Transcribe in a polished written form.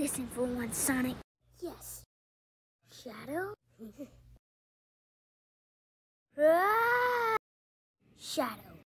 Listen for once, Sonic. Yes. Shadow? Ah! Shadow.